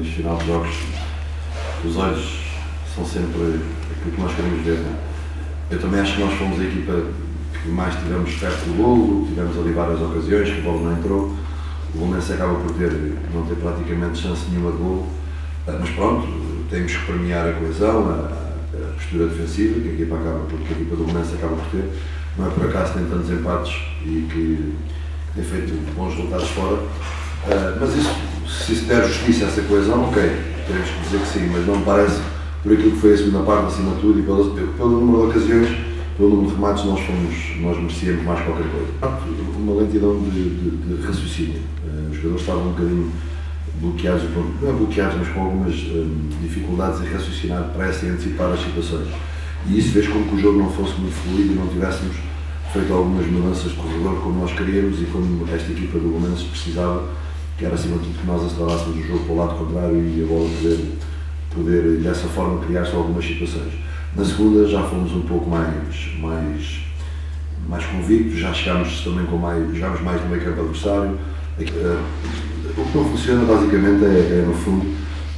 neste final de jogos, os olhos são sempre aquilo que nós queremos ver, não é? Eu também acho que nós fomos a equipa que mais tivemos perto do golo, tivemos ali várias ocasiões que a bola não entrou. O Belenenses acaba por não ter praticamente chance nenhuma de golo, mas pronto, temos que premiar a coesão, a postura defensiva que a equipa do Belenenses acaba por ter. Não é por acaso que tem tantos empates e que tem feito bons resultados fora, mas se isso der justiça a essa coesão, ok, teremos que dizer que sim, mas não me parece, por aquilo que foi a segunda parte, acima de tudo, e pelo número de ocasiões, pelo número de remates, nós merecíamos mais qualquer coisa. Uma lentidão de raciocínio. Os jogadores estavam um bocadinho bloqueados, não é bloqueados, mas com algumas dificuldades em raciocinar, parece antecipar as situações. E isso fez com que o jogo não fosse muito fluido e não tivéssemos feito algumas mudanças de corredor como nós queríamos e como esta equipa do Belenenses precisava, que era acima de tudo que nós acelerássemos o jogo para o lado contrário e a bola poder dessa forma criar-se algumas situações. Na segunda já fomos um pouco mais convictos, já chegámos mais no meio campo adversário. O que não funciona basicamente é no fundo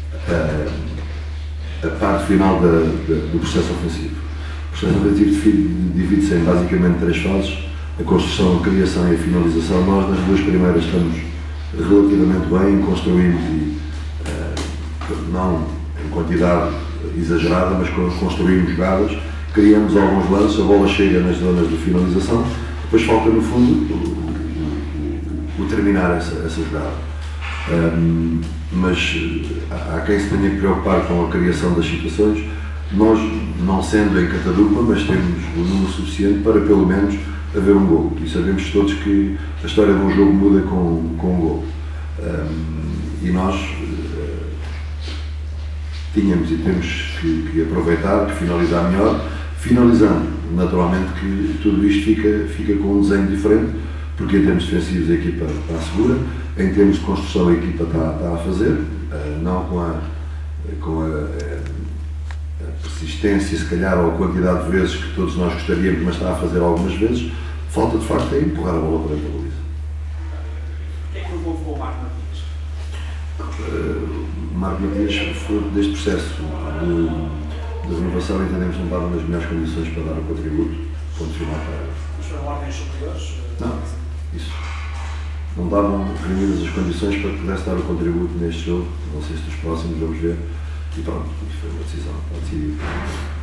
a parte final do processo ofensivo. O processo ofensivo divide-se em basicamente 3 fases: a construção, a criação e a finalização. Nós nas 2 primeiras estamos relativamente bem, construímos e não em quantidade exagerada, mas construímos jogadas, criamos alguns lances, a bola chega nas zonas de finalização, depois falta no fundo o terminar essa jogada. Mas há quem se tenha que preocupar com a criação das situações. Nós, não sendo em catadupa, mas temos o número suficiente para pelo menos haver um golo. E sabemos todos que a história de um jogo muda com um golo. E nós tínhamos e temos que aproveitar, que finalizar melhor, finalizando, naturalmente que tudo isto fica com um desenho diferente, porque em termos defensivos a equipa está segura, em termos de construção a equipa está a fazer, não com a persistência, se calhar, ou a quantidade de vezes que todos nós gostaríamos, mas está a fazer algumas vezes. Falta de facto é empurrar a bola para dentro da baliza. Porquê é que não convocou o Marco Matias? Marco Matias, fruto deste processo de renovação, entendemos que não estava nas melhores condições para dar o contributo, ponto final para ela. Mas foram ordens superiores? Não, isso. Não estavam reunidas as condições para que pudesse dar o contributo neste jogo. Não sei se dos próximos vamos ver. E pronto, isto foi uma decisão.